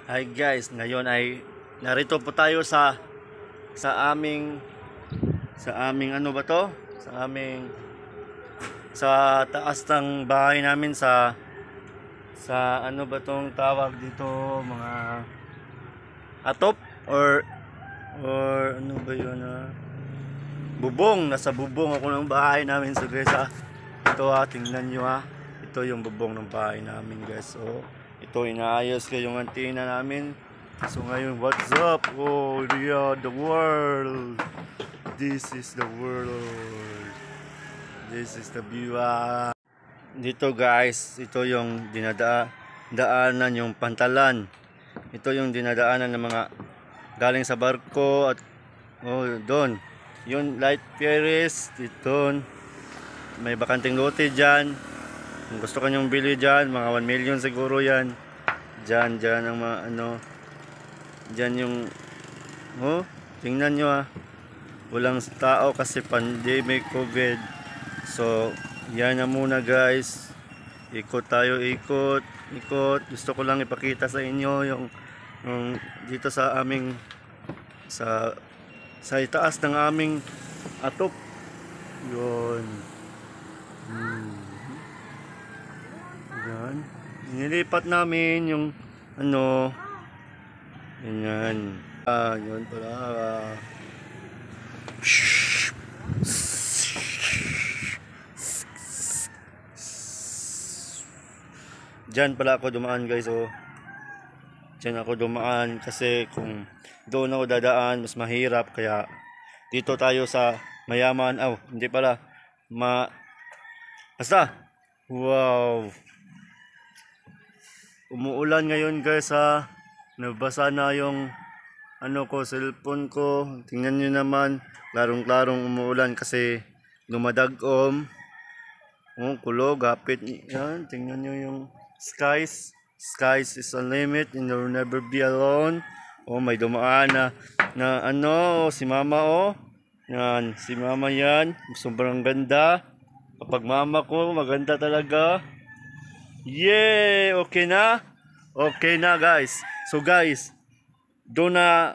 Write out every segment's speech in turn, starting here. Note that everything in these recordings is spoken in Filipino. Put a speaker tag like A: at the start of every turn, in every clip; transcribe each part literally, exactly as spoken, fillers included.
A: Hi guys, ngayon ay narito po tayo sa sa aming sa aming ano ba to? Sa aming sa taas ng bahay namin sa sa ano ba tong tawag dito, mga atop or or ano ba yun, ah? Bubong. Nasa bubong ako ng bahay namin. So guys, ah, ito ha, tingnan nyo ha, ito yung bubong ng bahay namin guys. So ito, inaayos ko yung antenna namin. So ngayon, what's up? Oh yeah, the world. This is the world. This is the view. Ah. Dito guys, ito yung dinadaanan, yung pantalan. Ito yung dinadaanan ng mga galing sa barko at oh, doon. Yung light ferries dito. May bakanting lote dyan. Kung gusto ka nyong bili dyan, mga one million siguro yan. Dyan, dyan ang mga ano. Dyan yung, oh, tingnan nyo ah. Walang tao kasi pandemic, COVID. So, yan na muna guys. Ikot tayo, ikot, ikot. Gusto ko lang ipakita sa inyo yung, yung dito sa aming, sa, sa itaas ng aming atop. Yun. Hmm. Yan. Nilipat namin yung ano. Yan. Ah, yun pala. Ah. Diyan pala ako dumaan guys. Oh. Diyan ako dumaan kasi kung doon ako dadaan mas mahirap, kaya dito tayo sa mayaman. Oh, hindi pala. Ma Basta. Wow. Umuulan ngayon guys ha. Nabasa na yung ano ko, cellphone ko. Tingnan nyo naman. Klarong-klarong umuulan kasi dumadagom. Oh, kulog, hapit. Yan, tingnan nyo yung skies. Skies is unlimited and you'll never be alone. Oh, may dumaan na, na ano, si mama oh. Yan, si mama yan. Sobrang ganda. Kapag mama ko, maganda talaga. Yay! Okay na? Okay na guys. So guys, doon na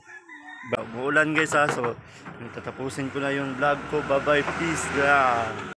A: Umuulan guys ha, so tatapusin ko na yung vlog ko. Bye bye, peace. Yeah.